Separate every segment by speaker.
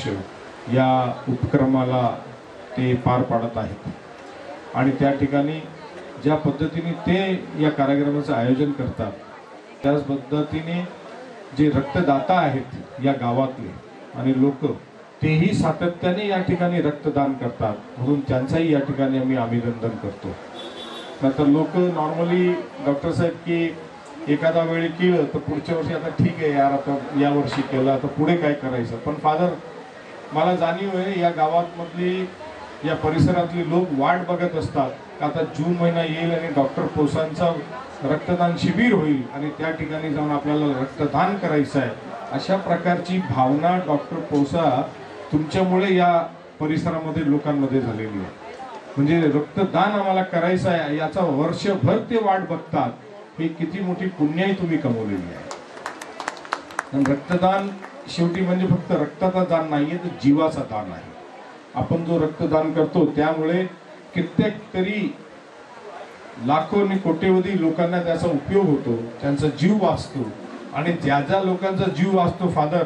Speaker 1: वर्ष या उपक्रमाला ते पार पाडत आहेत आणि त्या ठिकाणी ज्या पद्धतीने ते या कार्यक्रमाचं आयोजन करतात त्याच पद्धतीने जे रक्तदाता आहेत या गावातले आणि लोक तेही सातत्याने या ठिकाणी रक्तदान करतात, म्हणून त्यांचाही या ठिकाणी आम्ही अभिनंदन करतो. नंतर लोक नॉर्मली डॉक्टर साहेब की एखादा वेळी केलं तर पुढच्या वर्षी आता ठीक आहे यार, आता या वर्षी केलं आता पुढे काय करायचं. पण फादर मला जाणीव आहे या गावातमधली या परिसरातली लोक वाट बघत असतात आता जून महिना येईल आणि डॉक्टर पोसांचा रक्तदान शिबिर होईल आणि त्या ठिकाणी जाऊन आपल्याला रक्तदान करायचं आहे. अशा प्रकारची भावना डॉक्टर पोसा तुमच्यामुळे या परिसरामध्ये लोकांमध्ये झालेली आहे. म्हणजे रक्तदान आम्हाला करायचं आहे याचा वर्षभर ते वाट बघतात. ही किती मोठी पुण्याई तुम्ही कमवलेली आहे. रक्तदान शेवटी म्हणजे फक्त रक्ताचा दान नाहीये तर जीवाचा दान आहे. आपण जो रक्तदान करतो त्यामुळे कित्येक तरी लाखो आणि कोट्यवधी लोकांना त्याचा उपयोग होतो, त्यांचा जीव वाचतो आणि ज्या ज्या लोकांचा जीव वाचतो फादर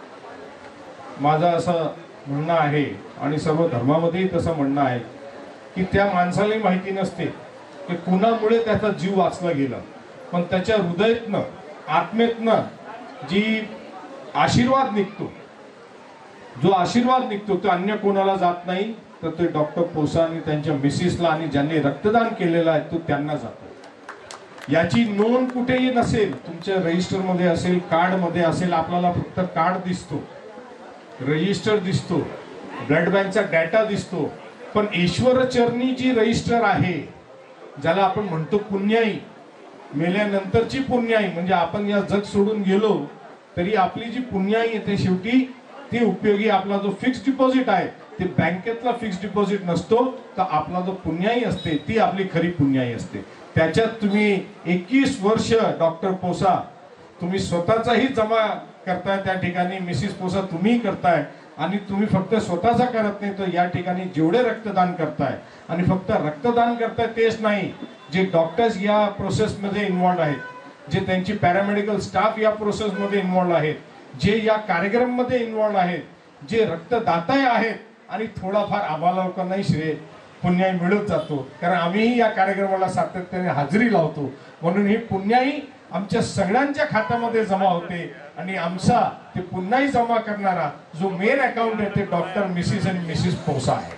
Speaker 1: माझं असं म्हणणं आहे आणि सर्व धर्मामध्येही तसं म्हणणं आहे की त्या माणसालाही माहिती नसते की कुणामुळे त्याचा जीव वाचला गेला, पण त्याच्या हृदयातनं आत्मेतनं जी आशीर्वाद निघतो, जो आशीर्वाद निघतो तो अन्य कोणाला जात नाही तर ते डॉक्टर पोसा आणि त्यांच्या मिसेसला आणि ज्यांनी रक्तदान केलेलं आहे तो त्यांना जातो. याची नोंद कुठेही नसेल, तुमच्या रजिस्टर मध्ये असेल, कार्ड मध्ये असेल, आपल्याला फक्त कार्ड दिसतो, रजिस्टर दिसतो, ब्लड बँकचा डाटा दिसतो, पण ईश्वरचरणी जी रजिस्टर आहे ज्याला आपण म्हणतो पुण्याई, मेल्यानंतरची पुण्याई म्हणजे आपण या जग सोडून गेलो तरी आपली जी पुण्याई येते शेवटी ती उपयोगी. आपला जो फिक्स डिपॉझिट आहे ते बँकेतला फिक्स डिपॉझिट नसतो तर आपला जो पुण्याई असते ती आपली खरी पुण्याई असते. त्याच्यात तुम्ही 21 वर्ष डॉक्टर पोसा तुम्ही स्वतःचाही जमा करताय, त्या ठिकाणी मिसेस पोसा तुम्ही करताय आणि तुम्ही फक्त स्वतःचा करत नाही तर या ठिकाणी जेवढे रक्तदान करताय आणि फक्त रक्तदान करताय तेच नाही, जे डॉक्टर्स या प्रोसेस मध्ये इन्व्हॉल्व आहेत, जे त्यांची पॅरामेडिकल स्टाफ या प्रोसेस मध्ये इन्व्हॉल्व आहेत, जे या कार्यक्रम मध्ये इन्व्हॉल्व आहेत, जे रक्तदाता आहेत आणि थोडाफार आम्हाला लोकांनाही श्रेय पुण्याई मिळत जातो कारण आम्हीही या कार्यक्रमाला सातत्याने हजेरी लावतो. म्हणून ही पुण्याई आमच्या सगळ्यांच्या खात्यामध्ये जमा होते आणि आमचा ते पुन्हाही जमा करणारा जो मेन अकाउंट आहे ते डॉक्टर मिसेस आणि मिसेस पोसा आहे.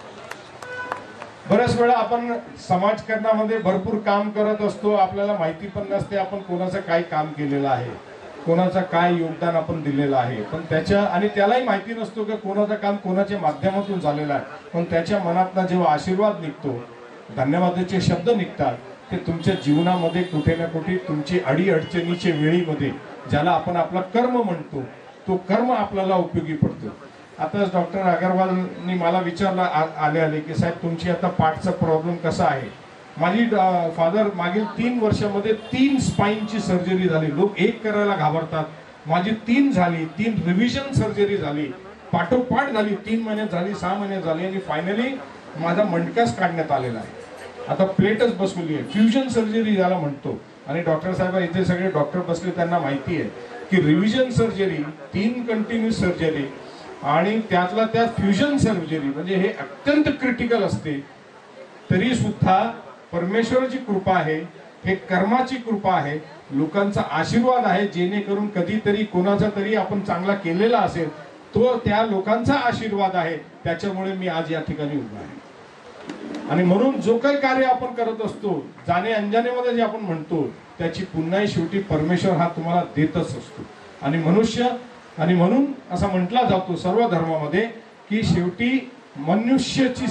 Speaker 1: बऱ्याच वेळा आपण समाजकारणामध्ये भरपूर काम करत असतो, आपल्याला माहिती पण नसते आपण कोणाचं काय काम केलेलं आहे, कोणाचं काय योगदान आपण दिलेलं आहे, पण त्याच्या आणि त्यालाही माहिती नसतो की कोणाचं काम कोणाच्या माध्यमातून झालेलं आहे, पण त्याच्या मनातला जेव्हा आशीर्वाद निघतो, धन्यवादाचे शब्द निघतात, ते तुमच्या जीवनामध्ये कुठे ना कुठे तुमची अडीअडचणीच्या वेळीमध्ये ज्याला आपण आपला कर्म म्हणतो तो कर्म आपल्याला उपयोगी पडतो. आता डॉक्टर अगरवालनी मला विचारलं आले की साहेब तुमची आता पाठचा प्रॉब्लेम कसा आहे. माझी फादर मागील 3 वर्षामध्ये 3 स्पाईनची सर्जरी झाली. लोक एक करायला घाबरतात, माझी 3 झाली, 3 रिव्हिजन सर्जरी झाली, पाठोपाठ झाली, 3 महिन्यात झाली, 6 महिन्यात झाली आणि फायनली माझा मणकाच काढण्यात आलेला आहे. आता प्लेटच बसवली आहे, फ्युजन सर्जरी ज्याला म्हणतो. आणि डॉक्टर साहेब इथे सगळे डॉक्टर बसले, त्यांना माहिती आहे की रिव्हिजन सर्जरी, 3 कंटिन्यूस सर्जरी आणि त्यातला त्यात फ्युजन सर्जरी म्हणजे हे अत्यंत क्रिटिकल असते. तरी सुद्धा परमेश्वराची कृपा आहे, हे कर्माची कृपा आहे, लोकांचा आशीर्वाद आहे, जेणेकरून कधीतरी कोणाचा तरी आपण चांगला केलेला असेल तो त्या लोकांचा आशीर्वाद आहे, त्याच्यामुळे मी आज या ठिकाणी उभा आहे. आणि म्हणून जो काही कार्य आपण करत असतो जाणे अंजानेमध्ये जे आपण म्हणतो त्याची पुन्हा शेवटी परमेश्वर हा तुम्हाला देतच असतो. आणि मनुष्य आणि म्हणून असा म्हटला जातो सर्व धर्मामध्ये की शेवटी मनुष्याची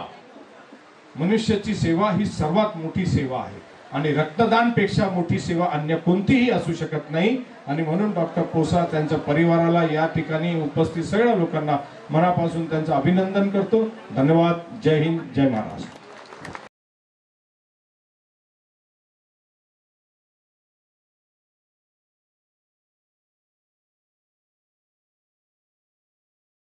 Speaker 1: सेवा ही सर्वात मोठी सेवा आहे आणि रक्तदान पेक्षा मोठी सेवा अन्य कोणतीही असू शकत नाही. आणि म्हणून डॉक्टर पोसा त्यांच्या परिवाराला या ठिकाणी उपस्थित सगळ्या लोकांना मनापासून त्यांचं अभिनंदन करतो. धन्यवाद. जय हिंद, जय महाराष्ट्र.